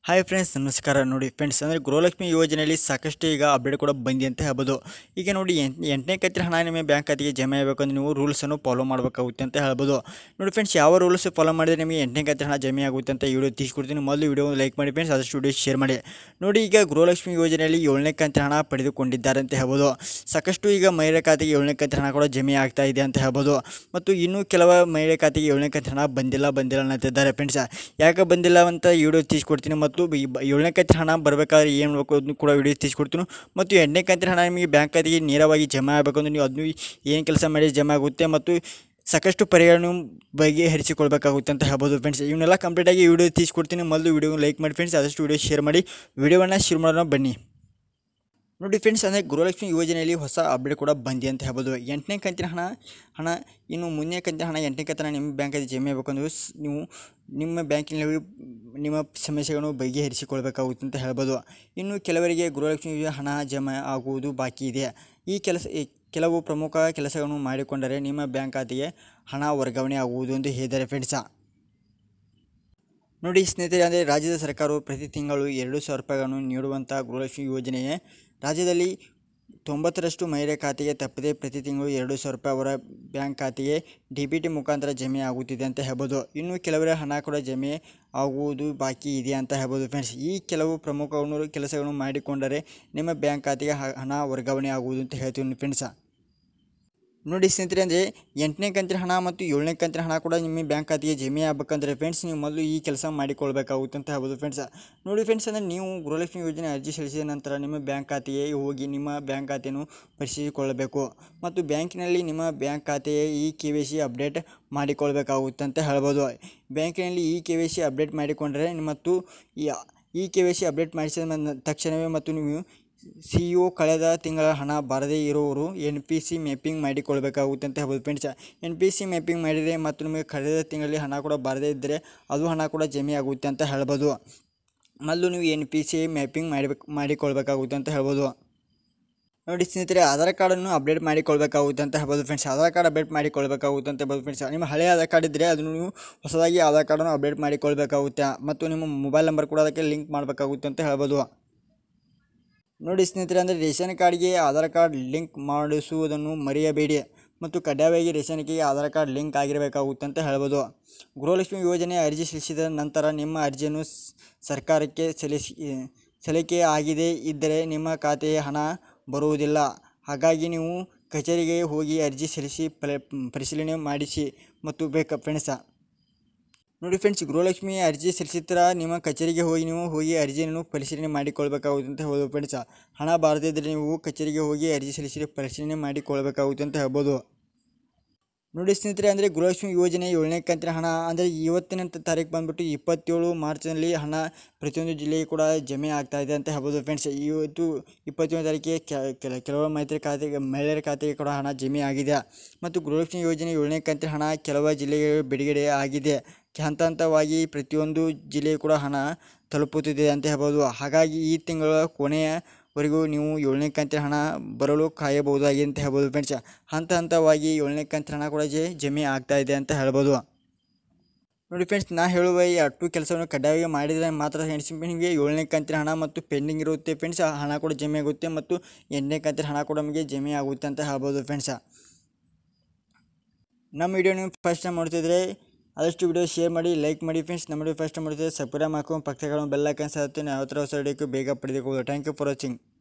Hi friends, ನಮಸ್ಕಾರ. ನೋಡಿ friends, ಅಂದರೆ ಗೃಹಲಕ್ಷ್ಮಿ ಯೋಜನೆಯಲ್ಲಿ ಸಾಕಷ್ಟು ಈಗ ಅಪ್ಡೇಟ್ ಕೂಡ ಬಂದಿ ಅಂತ ಹೇಳ್ಬೋದು. ಈಗ ನೋಡಿ, ಎಂಟನೇ ಕಂತಿನ ಹಣ ನಿಮ್ಮ ಬ್ಯಾಂಕ್ ಖಾತೆಗೆ ಜಮೆ ಆಗಬೇಕಂದ್ರೆ ನೀವು ರೂಲ್ಸನ್ನು ಫಾಲೋ ಮಾಡಬೇಕಾಗುತ್ತೆ ಅಂತ ಹೇಳ್ಬೋದು. ನೋಡಿ ಫ್ರೆಂಡ್ಸ್, ಯಾವ ರೂಲ್ಸ್ ಫಾಲೋ ಮಾಡಿದರೆ ನಿಮಗೆ ಎಂಟನೇ ಕಂತಿನ ಹಣ ಜಮೆ ಆಗುತ್ತೆ ಅಂತ ವಿಡಿಯೋ ತಿಳಿಸ್ಕೊಡ್ತೀನಿ. ಮೊದಲು ವಿಡಿಯೋ ಲೈಕ್ ಮಾಡಿ ಫ್ರೆಂಡ್ಸ್, ಆದಷ್ಟು ವಿಡಿಯೋ ಶೇರ್ ಮಾಡಿ. ನೋಡಿ, ಈಗ ಗೃಹಲಕ್ಷ್ಮಿ ಯೋಜನೆಯಲ್ಲಿ ಏಳನೇ ಕಂತಿನ ಹಣ ಪಡೆದುಕೊಂಡಿದ್ದಾರೆ ಅಂತ ಹೇಳ್ಬೋದು. ಸಾಕಷ್ಟು ಈಗ ಮಹಿಳೆ ಖಾತೆಗೆ ಏಳನೇ ಕಂತಿನ ಹಣ ಕೂಡ ಜಮೆ ಆಗ್ತಾ ಇದೆ ಅಂತ ಹೇಳ್ಬೋದು. ಮತ್ತು ಇನ್ನೂ ಕೆಲವು ಮಹಿಳೆ ಖಾತೆಗೆ ಏಳನೇ ಕಂತಿನ ಹಣ ಬಂದಿಲ್ಲ ಅನ್ನುತ್ತಿದ್ದಾರೆ ಫ್ರೆಂಡ್ಸ್. ಯಾಕೆ ಬಂದಿಲ್ಲ ಅಂತ ವಿಡಿಯೋ ತಿಳಿಸ್ಕೊಡ್ತೀನಿ. ಮತ್ತು ಏಳನೇ ಕಂತಿನ ಹಣ ಬರಬೇಕಾದ್ರೆ ಏನು ಮಾಡಬೇಕು ಅದನ್ನು ಕೂಡ ವಿಡಿಯೋ ತಿಳಿಸ್ಕೊಡ್ತೀನಿ. ಮತ್ತು ಎಂಟನೇ ಕಂತಿನ ಹಣ ನಿಮಗೆ ಬ್ಯಾಂಕ್ ಖಾತೆಗೆ ನೇರವಾಗಿ ಜಮಾ ಆಗಬೇಕು ಅಂದರೆ ನೀವು ಅದನ್ನು ಏನು ಕೆಲಸ ಮಾಡಿ ಜಮಾ ಆಗುತ್ತೆ ಮತ್ತು ಸಾಕಷ್ಟು ಪರಿಹಾರವನ್ನು ಬಗೆಹರಿಸಿಕೊಳ್ಬೇಕಾಗುತ್ತೆ ಅಂತ ಹೇಳ್ಬೋದು ಫ್ರೆಂಡ್ಸ್. ಇವನ್ನೆಲ್ಲ ಕಂಪ್ಲೀಟಾಗಿ ವಿಡಿಯೋ ತಿಳಿಸ್ಕೊಡ್ತೀನಿ. ಮೊದಲು ವಿಡಿಯೋ ಲೈಕ್ ಮಾಡಿ ಫ್ರೆಂಡ್ಸ್, ಆದಷ್ಟು ವಿಡಿಯೋ ಶೇರ್ ಮಾಡಿ. ವಿಡಿಯೋವನ್ನು ಶೇರ್ ಮಾಡೋಣ ಬನ್ನಿ. ನೋಡಿ ಫ್ರೆಂಡ್ಸ್, ಅಂದರೆ ಗೃಹಲಕ್ಷ್ಮಿ ಯೋಜನೆಯಲ್ಲಿ ಹೊಸ ಅಪ್ಡೇಟ್ ಕೂಡ ಬಂದಿ ಅಂತ ಹೇಳ್ಬೋದು. ಎಂಟನೇ ಕಂತಿನ ಹಣ ಇನ್ನು ಮುಂದಿನ ಕಂತಿನ ಹಣ ಎಂಟನೇ ಕಂತಿನ ನಿಮ್ಮ ಬ್ಯಾಂಕಲ್ಲಿ ಜಮೆ ಆಗಬೇಕಂದ್ರೆ ನೀವು ನಿಮ್ಮ ಬ್ಯಾಂಕಿನಲ್ಲಿ ನಿಮ್ಮ ಸಮಸ್ಯೆಗಳನ್ನು ಬಗೆಹರಿಸಿಕೊಳ್ಬೇಕಾಗುತ್ತೆ ಅಂತ ಹೇಳ್ಬೋದು. ಇನ್ನು ಕೆಲವರಿಗೆ ಗೃಹಲಕ್ಷ್ಮಿ ಹಣ ಜಮೆ ಆಗುವುದು ಬಾಕಿ ಇದೆ. ಕೆಲವು ಪ್ರಮುಖ ಕೆಲಸಗಳನ್ನು ಮಾಡಿಕೊಂಡರೆ ನಿಮ್ಮ ಬ್ಯಾಂಕ್ ಖಾತೆಗೆ ಹಣ ವರ್ಗಾವಣೆ ಆಗುವುದು ಎಂದು ಹೇಳಿದ್ದಾರೆ ಫ್ರೆಂಡ್ಸ. ನೋಡಿ ಸ್ನೇಹಿತರೆ, ಅಂದರೆ ರಾಜ್ಯದ ಸರ್ಕಾರವು ಪ್ರತಿ ತಿಂಗಳು 2,000 ರೂಪಾಯಿಗಳನ್ನು ನೀಡುವಂಥ ಗೃಹಲಕ್ಷ್ಮಿ ಯೋಜನೆಯೇ ರಾಜ್ಯದಲ್ಲಿ 90ರಷ್ಟು ಮಹಿಳೆ ಖಾತೆಗೆ ತಪ್ಪದೆ ಪ್ರತಿ ತಿಂಗಳು 2,000 ರೂಪಾಯಿ ಅವರ ಬ್ಯಾಂಕ್ ಖಾತೆಗೆ DBT ಮುಖಾಂತರ ಜಮೆ ಆಗುತ್ತಿದೆ ಅಂತ ಹೇಳ್ಬೋದು. ಇನ್ನು ಕೆಲವರ ಹಣ ಕೂಡ ಜಮೆ ಆಗುವುದು ಬಾಕಿ ಇದೆ ಅಂತ ಹೇಳ್ಬೋದು ಫ್ರೆಂಡ್ಸ್. ಈ ಕೆಲವು ಪ್ರಮುಖ ಕೆಲಸಗಳನ್ನು ಮಾಡಿಕೊಂಡರೆ ನಿಮ್ಮ ಬ್ಯಾಂಕ್ ಖಾತೆಗೆ ಹಣ ವರ್ಗಾವಣೆ ಆಗುವುದು ಅಂತ ಹೇಳ್ತೀವಿ ಫ್ರೆಂಡ್ಸ. ನೋಡಿ ಸ್ನೇಹಿತರೆ, ಅಂದರೆ ಎಂಟನೇ ಕಂತಿನ ಹಣ ಮತ್ತು ಏಳನೇ ಕಂತಿನ ಹಣ ಕೂಡ ನಿಮ್ಮ ಬ್ಯಾಂಕ್ ಖಾತೆಗೆ ಜಮೆ ಆಗಬೇಕಂದ್ರೆ ಫ್ರೆಂಡ್ಸ್ ನೀವು ಮೊದಲು ಈ ಕೆಲಸ ಮಾಡಿಕೊಳ್ಬೇಕಾಗುತ್ತೆ ಅಂತ ಹೇಳ್ಬೋದು ಫ್ರೆಂಡ್ಸ್. ನೋಡಿ ಫ್ರೆಂಡ್ಸ್, ಅಂದರೆ ನೀವು ಗೃಹಲಕ್ಷ್ಮಿ ಯೋಜನೆ ಅರ್ಜಿ ಸಲ್ಲಿಸಿದ ನಂತರ ನಿಮ್ಮ ಬ್ಯಾಂಕ್ ಖಾತೆಗೆ ಹೋಗಿ ನಿಮ್ಮ ಬ್ಯಾಂಕ್ ಖಾತೆಯನ್ನು ಪರಿಶೀಲಿಸಿಕೊಳ್ಳಬೇಕು ಮತ್ತು ಬ್ಯಾಂಕಿನಲ್ಲಿ ನಿಮ್ಮ ಬ್ಯಾಂಕ್ ಖಾತೆಯ KYC ಅಪ್ಡೇಟ್ ಮಾಡಿಕೊಳ್ಬೇಕಾಗುತ್ತೆ ಅಂತ ಹೇಳ್ಬೋದು. ಬ್ಯಾಂಕಿನಲ್ಲಿ KYC ಅಪ್ಡೇಟ್ ಮಾಡಿಕೊಂಡರೆ ಮತ್ತು KYC ಅಪ್ಡೇಟ್ ಮಾಡಿಸಿದ ತಕ್ಷಣವೇ ಮತ್ತು ನೀವು CEO ಕಳೆದ ತಿಂಗಳ ಹಣ ಬಾರದೇ ಇರೋರು NPC ಮ್ಯಾಪಿಂಗ್ ಮಾಡಿಕೊಳ್ಬೇಕಾಗುತ್ತೆ ಅಂತ ಹೇಳ್ಬೋದು ಫ್ರೆಂಡ್ಸ್. NPC ಮ್ಯಾಪಿಂಗ್ ಮಾಡಿದರೆ ಮತ್ತು ನಿಮಗೆ ಕಳೆದ ತಿಂಗಳಲ್ಲಿ ಹಣ ಕೂಡ ಬಾರದೇ ಇದ್ದರೆ ಅದು ಹಣ ಕೂಡ ಜಮೆ ಆಗುತ್ತೆ ಅಂತ ಹೇಳ್ಬೋದು. ಮೊದಲು ನೀವು NPC ಮ್ಯಾಪಿಂಗ್ ಮಾಡಿಕೊಳ್ಬೇಕಾಗುತ್ತೆ ಅಂತ ಹೇಳ್ಬೋದು. ನೋಡಿ ಸ್ನೇಹಿತರೆ, ಆಧಾರ್ ಕಾರ್ಡನ್ನು ಅಪ್ಡೇಟ್ ಮಾಡಿಕೊಳ್ಬೇಕಾಗುತ್ತೆ ಅಂತ ಹೇಳ್ಬೋದು ಫ್ರೆಂಡ್ಸ್. ಆಧಾರ್ ಕಾರ್ಡ್ ಅಪ್ಡೇಟ್ ಮಾಡಿಕೊಳ್ಬೇಕಾಗುತ್ತೆ ಅಂತ ಹೇಳ್ಬೋದು ಫ್ರೆಂಡ್ಸ್. ನಿಮ್ಮ ಹಳೆಯ ಆಧಾರ್ ಕಾರ್ಡ್ ಇದ್ದರೆ ಅದನ್ನು ನೀವು ಹೊಸದಾಗಿ ಆಧಾರ್ ಕಾರ್ಡನ್ನು ಅಪ್ಡೇಟ್ ಮಾಡಿಕೊಳ್ಬೇಕಾಗುತ್ತೆ ಮತ್ತು ನಿಮ್ಮ ಮೊಬೈಲ್ ನಂಬರ್ ಕೂಡ ಅದಕ್ಕೆ ಲಿಂಕ್ ಮಾಡಬೇಕಾಗುತ್ತೆ ಅಂತ ಹೇಳ್ಬೋದು. ನೋಡಿ ಸ್ನೇಹಿತರೆ, ಅಂದರೆ ರೇಷನ್ ಕಾರ್ಡ್ಗೆ ಆಧಾರ್ ಕಾರ್ಡ್ ಲಿಂಕ್ ಮಾಡಿಸುವುದನ್ನು ಮರೆಯಬೇಡಿ ಮತ್ತು ಕಡ್ಡಾಯವಾಗಿ ರೇಷನ್ಗೆ ಆಧಾರ್ ಕಾರ್ಡ್ ಲಿಂಕ್ ಆಗಿರಬೇಕಾಗುತ್ತೆ ಅಂತ ಹೇಳ್ಬೋದು. ಗೃಹಲಕ್ಷ್ಮಿ ಯೋಜನೆ ಅರ್ಜಿ ಸಲ್ಲಿಸಿದ ನಂತರ ನಿಮ್ಮ ಅರ್ಜಿಯನ್ನು ಸರ್ಕಾರಕ್ಕೆ ಸಲ್ಲಿಕೆ ಆಗದೇ ಇದ್ದರೆ ನಿಮ್ಮ ಖಾತೆಗೆ ಹಣ ಬರುವುದಿಲ್ಲ. ಹಾಗಾಗಿ ನೀವು ಕಚೇರಿಗೆ ಹೋಗಿ ಅರ್ಜಿ ಸಲ್ಲಿಸಿ ಪರಿಶೀಲನೆ ಮಾಡಿಸಿ ಮತ್ತು ಬೇಕಾ ಫ್ರೆಂಡ್ಸ. ನೋಡಿ ಫ್ರೆಂಡ್ಸ್, ಗೃಹಲಕ್ಷ್ಮಿ ಅರ್ಜಿ ಸಲ್ಲಿಸಿದ ನಿಮ್ಮ ಕಚೇರಿಗೆ ಹೋಗಿ ಅರ್ಜಿಯನ್ನು ಪರಿಶೀಲನೆ ಮಾಡಿಕೊಳ್ಬೇಕಾಗುತ್ತೆ ಅಂತ ಹೇಳ್ಬೋದು ಫ್ರೆಂಡ್ಸ್. ಹಣ ಬಾರದೇ ಇದ್ದರೆ ನೀವು ಕಚೇರಿಗೆ ಹೋಗಿ ಅರ್ಜಿ ಸಲ್ಲಿಸಿ ಪರಿಶೀಲನೆ ಮಾಡಿಕೊಳ್ಬೇಕಾಗುತ್ತೆ ಅಂತ ಹೇಳ್ಬೋದು. ನೋಡಿ ಸ್ನೇಹಿತರೆ, ಅಂದರೆ ಗೃಹಲಕ್ಷ್ಮಿ ಯೋಜನೆ ಏಳನೇ ಕಂತಿನ ಹಣ ಅಂದರೆ ಇವತ್ತಿನ ತಾರೀಕು ಬಂದುಬಿಟ್ಟು 27 ಮಾರ್ಚ್ನಲ್ಲಿ ಹಣ ಪ್ರತಿಯೊಂದು ಜಿಲ್ಲೆಗೆ ಕೂಡ ಜಮೆ ಆಗ್ತಾ ಇದೆ ಅಂತ ಹೇಳ್ಬೋದು ಫ್ರೆಂಡ್ಸ್. ಇವತ್ತು 27ನೇ ತಾರೀಕಿಗೆ ಕೆಲವು ಮಹಿಳೆಯರ ಖಾತೆಗೆ ಕೂಡ ಹಣ ಜಮೆ ಆಗಿದೆ ಮತ್ತು ಗೃಹಲಕ್ಷ್ಮಿ ಯೋಜನೆ ಏಳನೇ ಕಂತಿನ ಹಣ ಕೆಲವು ಜಿಲ್ಲೆಗಳು ಬಿಡುಗಡೆ ಆಗಿದೆ. ಹಂತ ಹಂತವಾಗಿ ಪ್ರತಿಯೊಂದು ಜಿಲ್ಲೆಯೂ ಕೂಡ ಹಣ ತಲುಪುತ್ತಿದೆ ಅಂತ ಹೇಳ್ಬೋದು. ಹಾಗಾಗಿ ಈ ತಿಂಗಳ ಕೊನೆಯವರೆಗೂ ನೀವು ಏಳನೇ ಕಂತಿನ ಹಣ ಬರಲು ಕಾಯಬಹುದಾಗಿದೆ ಅಂತ ಹೇಳ್ಬೋದು ಫ್ರೆಂಡ್ಸ್. ಹಂತ ಹಂತವಾಗಿ ಏಳನೇ ಕಂತಿನ ಹಣ ಕೂಡ ಜಮೆ ಆಗ್ತಾ ಇದೆ ಅಂತ ಹೇಳ್ಬೋದು. ನೋಡಿ ಫ್ರೆಂಡ್ಸ್, ನಾ ಹೇಳುವ ಈ 2 ಕೆಲಸವನ್ನು ಕಡ್ಡಾಯವಾಗಿ ಮಾಡಿದರೆ ಮಾತ್ರ ನಿಮಗೆ ಏಳನೇ ಕಂತಿನ ಹಣ ಮತ್ತು ಪೆಂಡಿಂಗ್ ಇರುತ್ತೆ ಫ್ರೆಂಡ್ಸ್, ಹಣ ಕೂಡ ಜಮೆ ಆಗುತ್ತೆ ಮತ್ತು ಎಂಟನೇ ಕಂತಿನ ಹಣ ಕೂಡ ನಮಗೆ ಜಮೆ ಆಗುತ್ತೆ ಅಂತ ಹೇಳ್ಬೋದು ಫ್ರೆಂಡ್ಸ್. ನಮ್ಮ ವಿಡಿಯೋ ನೀವು ಫಸ್ಟ್ ಟೈಮ್ ನೋಡ್ತಿದ್ರೆ ಆದಷ್ಟು ವಿಡಿಯೋ ಶೇರ್ ಮಾಡಿ, ಲೈಕ್ ಮಾಡಿ ಫ್ರೆಂಡ್ಸ್. ನಮ್ಮ ವಿಡಿಯೋ ಫಸ್ಟ್ ಟೈಮ್ ನೋಡ್ತಿದ್ರೆ ಸಬ್ಸ್ಕ್ರೈಬ್ ಮಾಡ್ಕೊಂಡು ಪಕ್ಕದ ಬೆಲ್ ಐಕಾನ್ ಸಾಗುತ್ತೆ. ಯಾವ ಥರ ಹೊಸ ವಿಡಿಯೋಕ್ಕೆ ಬೇಗ ಪಡೆದುಕೊಳ್ಳಿ. Thank you for watching.